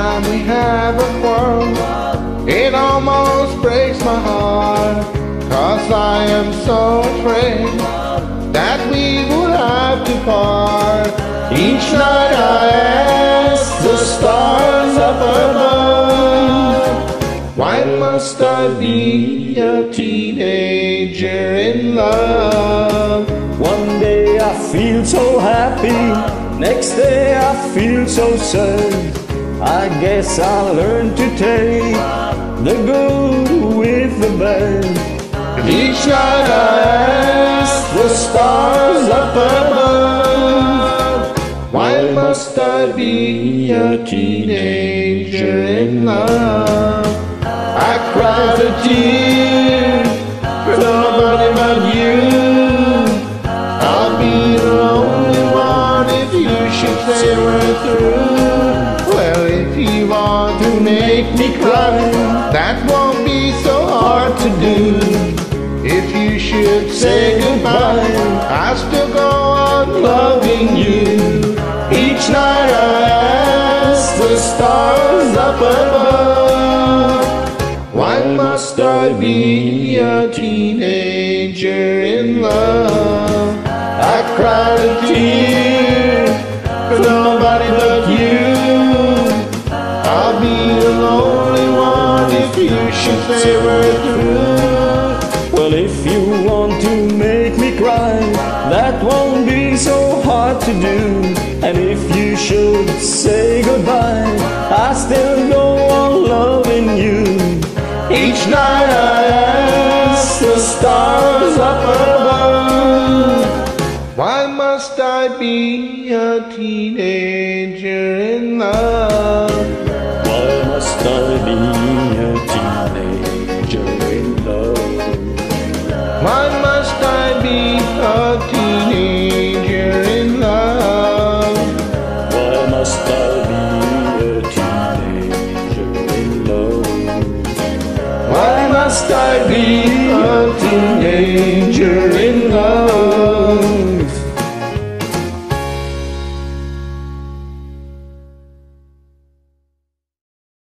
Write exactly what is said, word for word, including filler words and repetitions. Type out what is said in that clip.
time we have a quarrel, it almost breaks my heart, 'cause I am so afraid that we would have to part. Each night I ask the stars up above, why must I be a teenager in love? One day I feel so happy, next day I feel so sad. I guess I'll learn to take the good with the bad. Each night I ask the stars up above, why must I be a teenager in love? I cried a tear for nobody but you. I'll be the only one if you should say we're through. Well, if you want to make me cry, that won't be so hard to do. If you should say goodbye, I'll still go on loving you. Each night I ask the stars up above, why must I be a teenager in love? I cried a tear for nobody but you. I'll be the lonely one if you should say we're through. Well, if you want to make me cry, that won't be so hard to do. And if you should say goodbye, I still go on loving you. Each night I ask the stars up above, why must I be a teenager in love? Why must I be a teenager in love? Why must I be a teenager in love? Why must I be a teenager in love? Why must I be a teenager in love?